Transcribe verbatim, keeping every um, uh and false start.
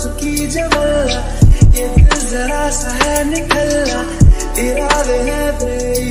नाजुकी जवल्ला, ये दिल जरा सा है निकलना, इरादे है